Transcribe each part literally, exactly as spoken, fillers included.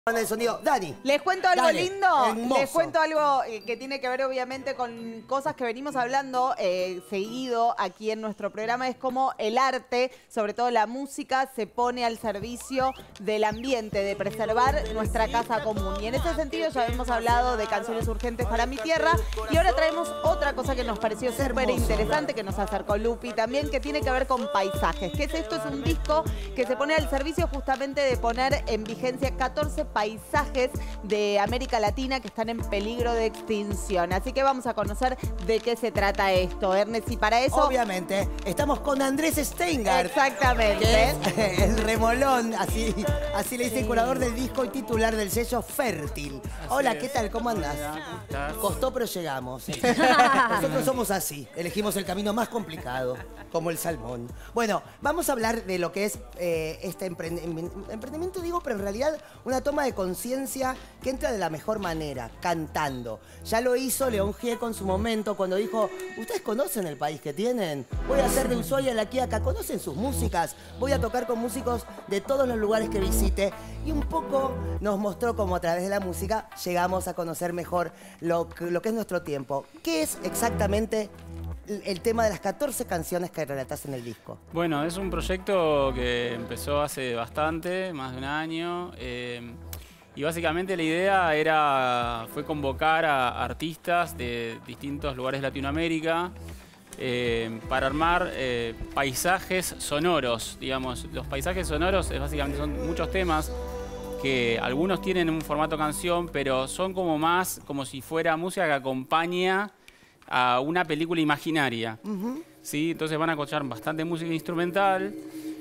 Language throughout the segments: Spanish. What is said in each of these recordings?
De sonido. Dani. Les cuento algo Dale, lindo. hermoso. Les cuento algo eh, que tiene que ver obviamente con cosas que venimos hablando eh, seguido aquí en nuestro programa. Es como el arte, sobre todo la música, se pone al servicio del ambiente, de preservar nuestra casa común. Y en ese sentido ya hemos hablado de canciones urgentes para mi tierra. Y ahora traemos otra cosa que nos pareció súper interesante, que nos acercó Lupi también, que tiene que ver con paisajes. ¿Qué es esto? Es un disco que se pone al servicio justamente de poner en vigencia catorce paisajes de América Latina que están en peligro de extinción. Así que vamos a conocer de qué se trata esto, Ernest. Y para eso... Obviamente, estamos con Andrés Steingart. Exactamente. Que es el remolón, así, así le dice el curador del disco y titular del sello Fértil. Así Hola, es. ¿Qué tal? ¿Cómo andás? Costó, pero llegamos. Nosotros somos así, elegimos el camino más complicado, como el salmón. Bueno, vamos a hablar de lo que es eh, este emprendimiento, emprendimiento, digo, pero en realidad una toma de conciencia que entra de la mejor manera, cantando. Ya lo hizo León Gieco en su momento cuando dijo, ¿ustedes conocen el país que tienen? Voy a hacer de Ushuaia a La Quiaca, ¿conocen sus músicas? Voy a tocar con músicos de todos los lugares que visite. Y un poco nos mostró cómo a través de la música llegamos a conocer mejor lo, lo que es nuestro tiempo. ¿Qué es exactamente el tema de las catorce canciones que relatás en el disco? Bueno, es un proyecto que empezó hace bastante, más de un año. Eh, y básicamente la idea era, fue convocar a artistas de distintos lugares de Latinoamérica eh, para armar eh, paisajes sonoros, digamos. Los paisajes sonoros es básicamente son muchos temas que algunos tienen un formato canción, pero son como más como si fuera música que acompaña a una película imaginaria. Uh-huh. ¿Sí? Entonces van a escuchar bastante música instrumental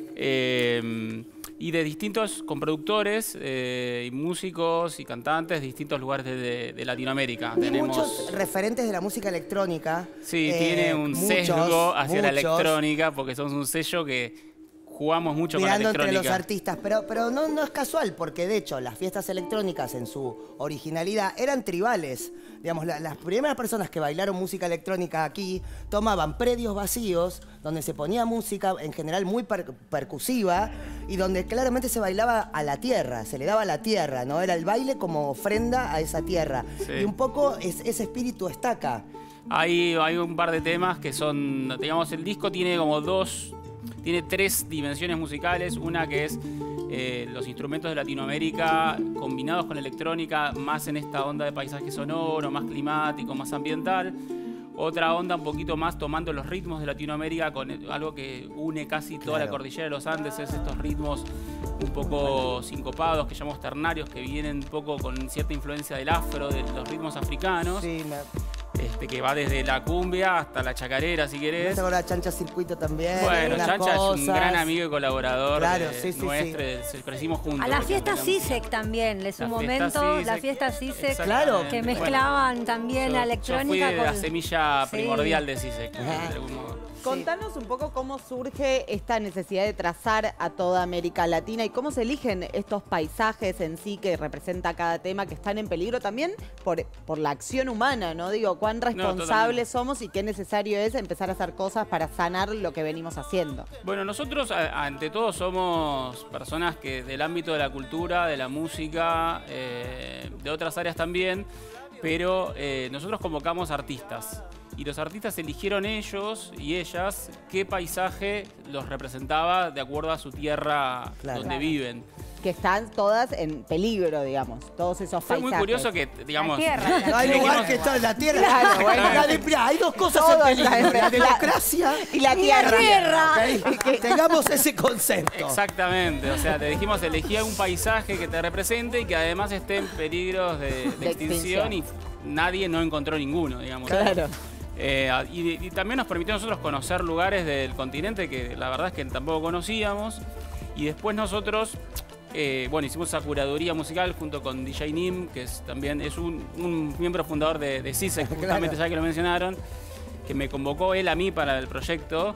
eh, y de distintos, con productores eh, y músicos y cantantes de distintos lugares de, de, de Latinoamérica. Y Tenemos muchos referentes de la música electrónica. Sí, eh, tiene un muchos, sesgo hacia muchos. la electrónica porque somos un sello que jugamos mucho mirando con la electrónica. Entre los artistas, pero, pero no, no es casual, porque de hecho las fiestas electrónicas en su originalidad eran tribales. Digamos, la, las primeras personas que bailaron música electrónica aquí tomaban predios vacíos, donde se ponía música en general muy per, percusiva y donde claramente se bailaba a la tierra, se le daba a la tierra, ¿no? Era el baile como ofrenda a esa tierra. Sí. Y un poco es, ese espíritu está acá. Hay, hay un par de temas que son, digamos, el disco tiene como dos... Tiene tres dimensiones musicales, una que es eh, los instrumentos de Latinoamérica combinados con electrónica, más en esta onda de paisaje sonoro, más climático, más ambiental. Otra onda un poquito más tomando los ritmos de Latinoamérica con algo que une casi toda claro. la cordillera de los Andes, es estos ritmos un poco sincopados, que llamamos ternarios, que vienen un poco con cierta influencia del afro, de los ritmos africanos. Sí, me... Este, que va desde la cumbia hasta la chacarera, si querés. ¿No te Chancha Circuito también? Bueno, Chancha cosas. Es un gran amigo y colaborador claro, de, sí, sí, nuestro, sí. crecimos juntos. A la fiesta CISEC también, es un momento, la fiesta CISEC, claro, que mezclaban bueno, también yo, la electrónica yo fui con... la semilla sí. primordial de CISEC, de algún modo. Contanos un poco cómo surge esta necesidad de trazar a toda América Latina y cómo se eligen estos paisajes en sí que representa cada tema que están en peligro también por, por la acción humana, ¿no? Digo, cuán responsables no, somos y qué necesario es empezar a hacer cosas para sanar lo que venimos haciendo. Bueno, nosotros ante todo somos personas que del ámbito de la cultura, de la música, eh, de otras áreas también, pero eh, nosotros convocamos artistas. Y los artistas eligieron ellos y ellas qué paisaje los representaba de acuerdo a su tierra claro. donde viven. Que están todas en peligro, digamos, todos esos Fue paisajes. muy curioso que, digamos... La tierra, la no hay lugar que está en la tierra. Claro, bueno. la de, hay dos cosas Todo en peligro, la, la democracia y la tierra. Y la tierra. Okay. Que tengamos ese concepto. Exactamente, o sea, te dijimos elegí un paisaje que te represente y que además esté en peligro de, de, de extinción, extinción y nadie no encontró ninguno, digamos. Claro. Eh, y, y también nos permitió a nosotros conocer lugares del continente que la verdad es que tampoco conocíamos. Y después nosotros, eh, bueno, hicimos esa curaduría musical junto con D J Nim, que es, también es un, un miembro fundador de, de CISEC, justamente claro. ya que lo mencionaron, que me convocó él a mí para el proyecto.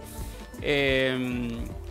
Eh,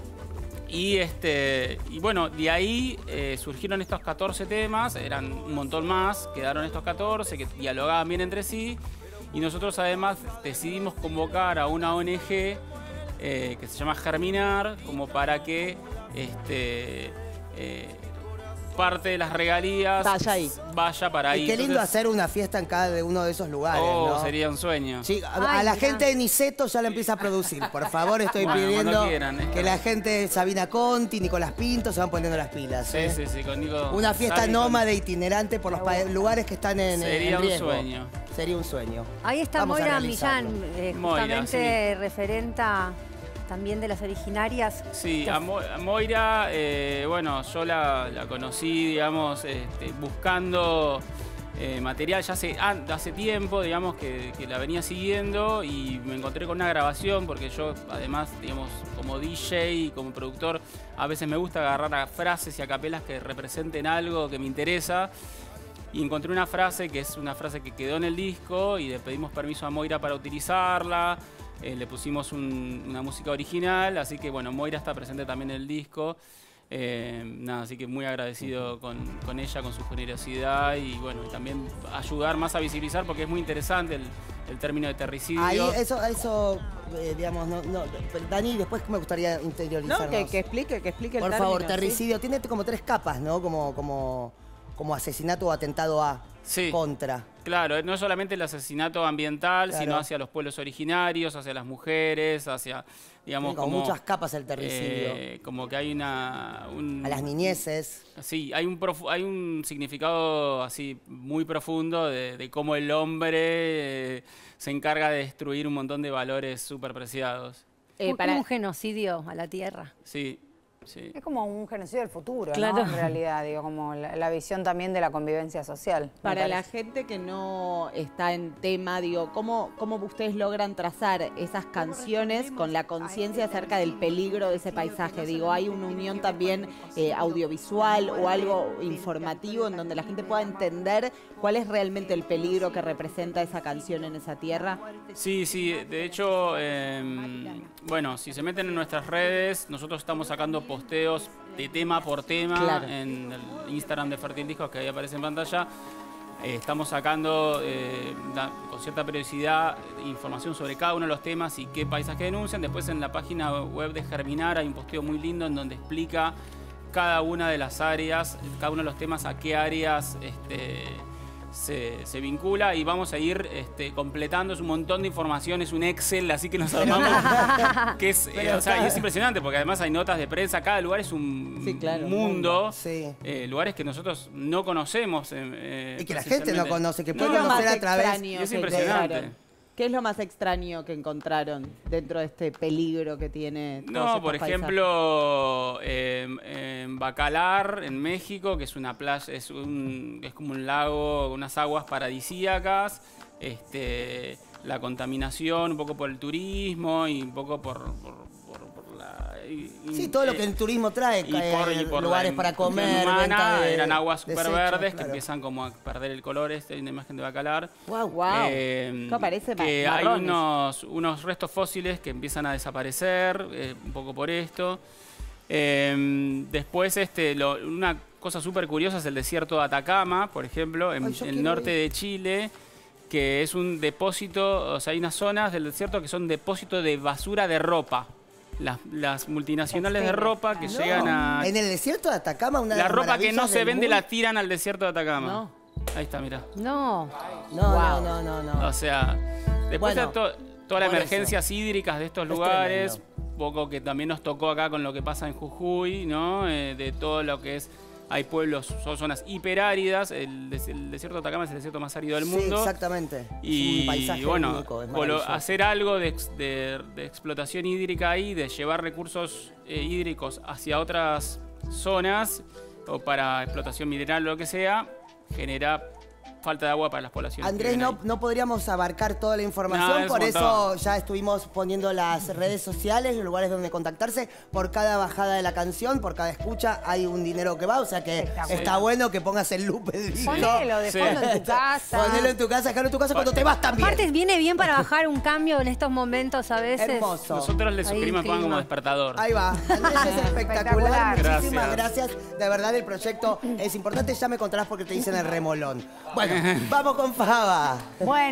y, este, y bueno, de ahí eh, surgieron estos catorce temas, eran un montón más, quedaron estos catorce que dialogaban bien entre sí. Y nosotros además decidimos convocar a una O N G eh, que se llama Germinar, como para que este, eh, parte de las regalías vaya ahí. Vaya para ahí. Y qué lindo Entonces, hacer una fiesta en cada uno de esos lugares, oh, ¿no? sería un sueño. Sí, a, Ay, a la mirá. gente de Niceto ya la empieza a producir. Por favor, estoy Bueno, pidiendo cuando quieran, ¿eh? que la gente de Sabina Conti, Nicolás Pinto se van poniendo las pilas. Sí, ¿eh? sí, sí, con Nico. Una fiesta Sari, nómade itinerante por los pa- lugares que están en, Sería en un riesgo. sueño. Sería un sueño. Ahí está Vamos a Moira realizarlo. Millán, eh, Moira, justamente referenta también de las originarias. Sí, a, Mo- a Moira, eh, bueno, yo la, la conocí, digamos, este, buscando eh, material ya hace, ah, hace tiempo, digamos, que, que la venía siguiendo y me encontré con una grabación porque yo, además, digamos, como D J y como productor, a veces me gusta agarrar a frases y a capelas que representen algo que me interesa. Y encontré una frase que es una frase que quedó en el disco y le pedimos permiso a Moira para utilizarla. Eh, le pusimos un- una música original, así que bueno, Moira está presente también en el disco. Eh, nada, así que muy agradecido con, con ella, con su generosidad y bueno, y también ayudar más a visibilizar porque es muy interesante el, el término de terricidio. Ahí, eso, eso eh, digamos, no, no, Dani, después me gustaría interiorizarnos. No, que, que explique, que explique el Por término, favor, sí. terricidio. Tiene como tres capas, ¿no? Como, como, como asesinato o atentado a Sí. contra. Claro, no es solamente el asesinato ambiental, Claro. sino hacia los pueblos originarios, hacia las mujeres, hacia, digamos, Tiene como como... muchas capas el terricidio. eh, como que hay una... un- A las niñeces. Sí, hay un, profu- hay un significado así muy profundo de, de cómo el hombre eh, se encarga de destruir un montón de valores súper preciados. Eh, Como para- un genocidio a la tierra. Sí, sí. Es como un genocidio del futuro, Claro. ¿no? En realidad, digo, como la, la visión también de la convivencia social. me Para la parece. gente que no está en tema, digo, ¿cómo, cómo ustedes logran trazar esas canciones con la conciencia acerca del peligro de ese paisaje? Digo, ¿hay una unión también eh, audiovisual o algo informativo en donde la gente pueda entender cuál es realmente el peligro que representa esa canción en esa tierra? Sí, sí, de hecho, eh, bueno, si se meten en nuestras redes, nosotros estamos sacando posteos de tema por tema Claro. en el Instagram de Fértil Discos, que ahí aparece en pantalla. Eh, estamos sacando eh, da- con cierta periodicidad información sobre cada uno de los temas y qué paisaje denuncian. Después en la página web de Germinar hay un posteo muy lindo en donde explica cada una de las áreas, cada uno de los temas a qué áreas este, se, se vincula y vamos a ir este, completando. Es un montón de información, es un Excel, así que nos armamos. que es, eh, Pero o sea, cada- y es impresionante porque además hay notas de prensa, cada lugar es un Sí, claro, un mundo. Sí. Eh, lugares que nosotros no conocemos. eh, eh, Y que la gente no precisamente. conoce, que No, puede ¿Qué es lo conocer más a través... extraño Es que impresionante. encontraron? ¿Qué es lo más extraño que encontraron dentro de este peligro que tiene todos No, estos por paisajes? ejemplo, eh, en Bacalar, en México, que es una playa, es, un, es como un lago, unas aguas paradisíacas, este, la contaminación, un poco por el turismo y un poco por, por, por- por la... y- Sí, y- todo lo eh, que el turismo trae, y por, y eh, por lugares la para comer, humana, venta de eran aguas súper desechos, verdes que claro. empiezan como a perder el color. Este, hay una imagen de Bacalar. Wow. Wow. Eh, Esto parece ma- que hay marrones. unos, unos restos fósiles que empiezan a desaparecer, eh, un poco por esto. Eh, después, este, lo- una cosa súper curiosa es el desierto de Atacama, por ejemplo, en Ay, yo el quiero norte ir. de Chile, que es un depósito, o sea, hay unas zonas del desierto que son depósitos de basura de ropa. Las, las multinacionales de ropa que No. llegan a... En el desierto de Atacama, una de La las ropa que no maravillas se del vende mundo- la tiran al desierto de Atacama. No. Ahí está, mira. No. No, Wow. no, no, no, no. O sea, después Bueno, de to- todas las por emergencias hídricas de estos Es lugares, tremendo. poco que también nos tocó acá con lo que pasa en Jujuy, ¿no? Eh, de todo lo que es, hay pueblos, son zonas hiperáridas, el, des- el desierto de Atacama es el desierto más árido del Sí, mundo. exactamente. Y, es un paisaje bueno, único, es volo- maravilloso. hacer algo de, ex- de- de explotación hídrica ahí, de llevar recursos eh, hídricos hacia otras zonas o para explotación mineral o lo que sea, genera falta de agua para las poblaciones. que Andrés, viven no, ahí. no podríamos abarcar toda la información, No, es un por eso montón. ya estuvimos poniendo las redes sociales, los lugares donde contactarse. Por cada bajada de la canción, por cada escucha, hay un dinero que va, o sea que Espectacular. está bueno que pongas el loop del disco. Ponelo de Sí. fondo en tu casa. Ponelo en tu casa, dejarlo en tu casa cuando te vas también. Aparte viene bien para bajar un cambio en estos momentos a veces. Hermoso. Nosotros les Ahí sugerimos que pongan como clima. despertador. Ahí va. Andrés es espectacular. Espectacular. Muchísimas gracias. De verdad, el proyecto es importante. Ya me contarás porque te dicen el remolón. Bueno, vamos con Faba. Bueno.